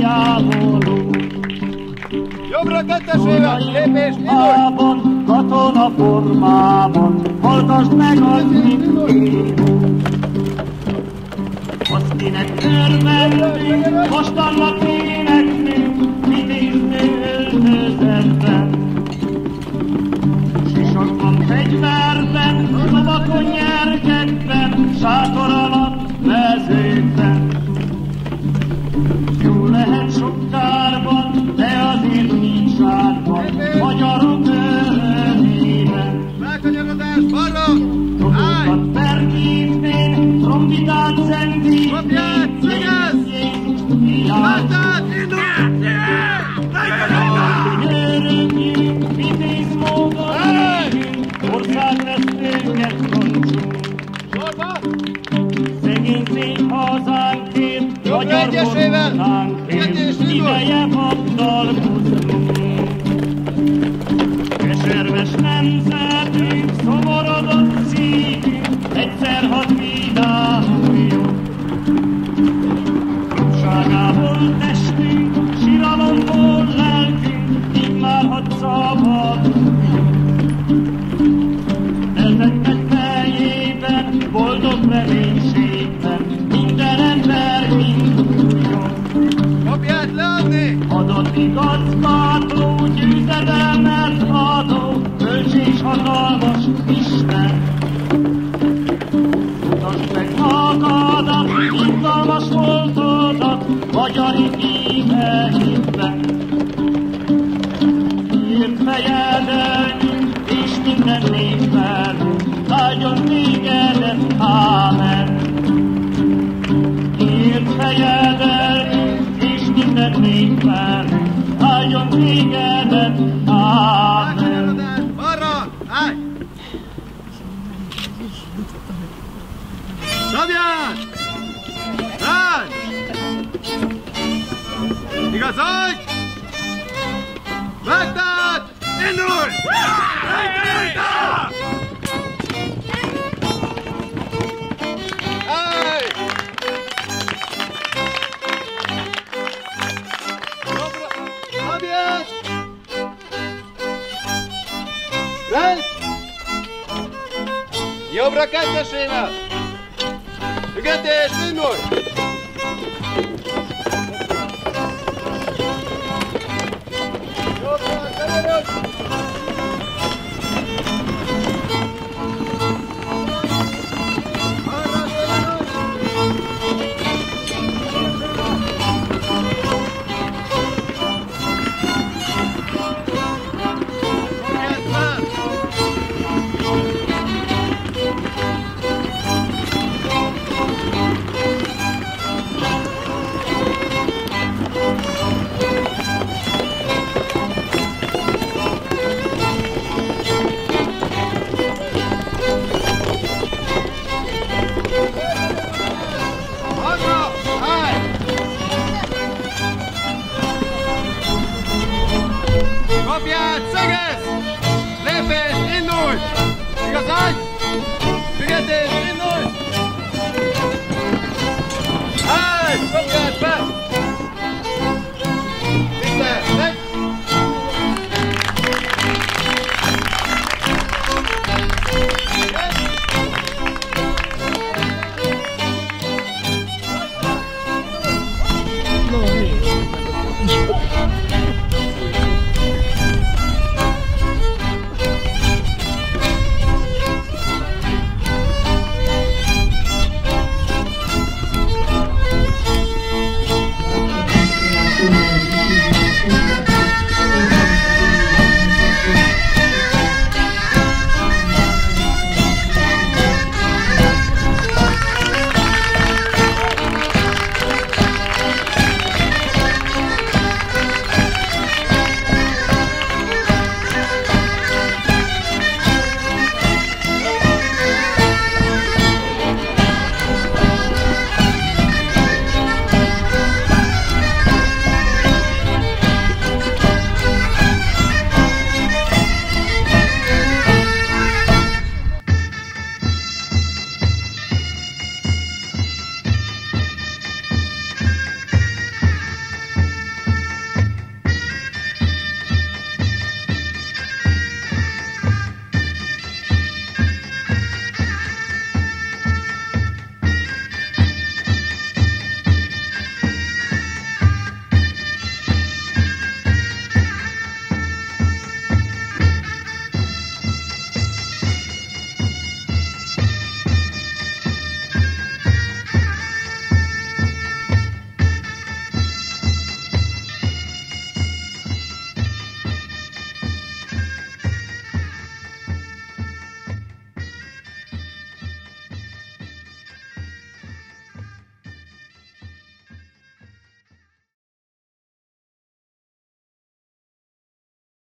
jávoló. Jobbra kettesével, lépés, indulj! Katona formában, hallgassd meg az mindén. Azt kinek örvendünk, most annak éneklünk, vitéznő öltözetben. Sisakban, fegyverben, lovakon, nyergekben, sátor alatt, mezőkben. Jó lehet sok kárban, de azért nincs árban, magyarok örömében. Felkanyarodás, balra! Robokat perkítvén, trombitát szentítvén, Kopját, szegez! Jézust fiát. Látát, indul! Örömjünk, vitéz módon éljünk, országvesztőket roncsunk. Sorba! Szegény szép hazánkért, magyar koronánkért, ideje vaddal buzdulunk. Keserves nemzetünk, szomorodott szívünk, egyszer hadd vidámuljon. Jobbságából testünk, síralomból lelkünk, így már hadd szabaduljon. Ezeknek fejében, boldog reménységben, minden ember induljon. Kopját leadni! Adott igazgató, győzedelmet adó, bölcs és hatalmas Isten. Mutasd meg magadat, izgalmas voltodat, magyar ígéretben. Írt fejedelmünk, és minden népvelünk, áldjon tégedet, ámen. Írt fejedelmünk, és minden népvelünk, áldjon tégedet, ámen. Felkanyarodás, balra! Állj! Szabját! Ráncs! Igazodj! Megtát! Indulj! Állj! Jobbra! Szabját! Ráncs! Jobbra kettesével! Ügetés, indulj! Jobbra, keveredj! Arra, keveredj! Kopját fel! Arra! Állj! Kopját, szegez! Lépés, indulj! Igazodj! Ügetés, indulj! Állj! Kopját fel! Vissza! Meg!